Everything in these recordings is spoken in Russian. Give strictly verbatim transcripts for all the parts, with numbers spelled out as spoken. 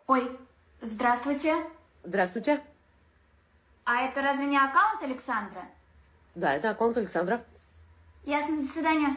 Ой, здравствуйте. Здравствуйте. А это разве не аккаунт Александра? Да, это аккаунт Александра. Ясно, до свидания.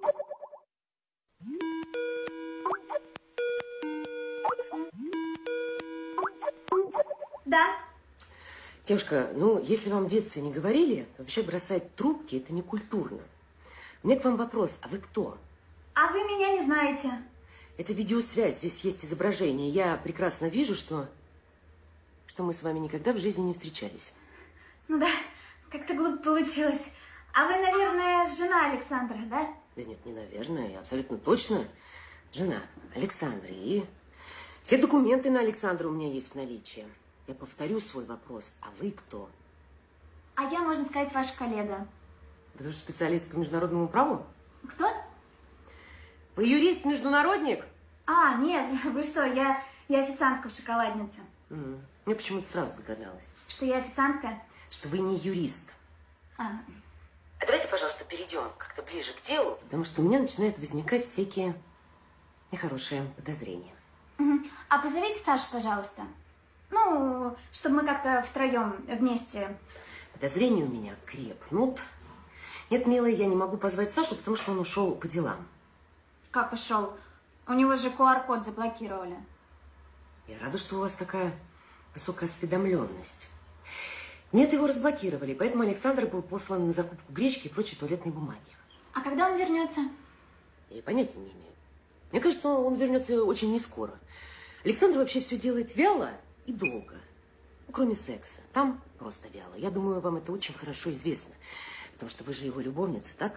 Да. Девушка, ну, если вам в детстве не говорили, то вообще бросать трубки – это не культурно. У меня к вам вопрос, а вы кто? А вы меня не знаете. Это видеосвязь, здесь есть изображение. Я прекрасно вижу, что, что мы с вами никогда в жизни не встречались. Ну да, как-то глупо получилось. А вы, наверное, жена Александра, да? Да нет, не наверное, я абсолютно точно жена Александра. И все документы на Александра у меня есть в наличии. Я повторю свой вопрос, а вы кто? А я, можно сказать, ваша коллега. Вы тоже специалист по международному праву? Кто? Вы юрист-международник? А, нет, вы что, я, я официантка в шоколаднице. Mm. Я почему-то сразу догадалась. Что я официантка? Что вы не юрист. А. А давайте, пожалуйста, перейдем как-то ближе к делу, потому что у меня начинают возникать всякие нехорошие подозрения. Угу. А позовите Сашу, пожалуйста. Ну, чтобы мы как-то втроем вместе. Подозрения у меня крепнут. Нет, милая, я не могу позвать Сашу, потому что он ушел по делам. Как ушел? У него же ку ар код заблокировали. Я рада, что у вас такая высокая осведомленность. Нет, его разблокировали, поэтому Александр был послан на закупку гречки и прочей туалетной бумаги. А когда он вернется? Я и понятия не имею. Мне кажется, он вернется очень нескоро. Александр вообще все делает вяло и долго. Ну, кроме секса. Там просто вяло. Я думаю, вам это очень хорошо известно. Потому что вы же его любовница, так?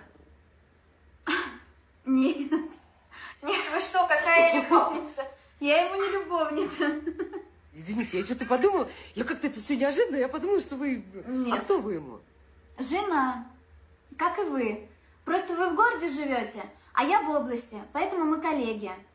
Нет. Нет, вы что, какая я любовница? Я ему не любовница. Извините, я что-то подумала. Я как-то это все неожиданно. Я подумала, что вы... Нет. А кто вы ему? Жена. Как и вы. Просто вы в городе живете, а я в области. Поэтому мы коллеги.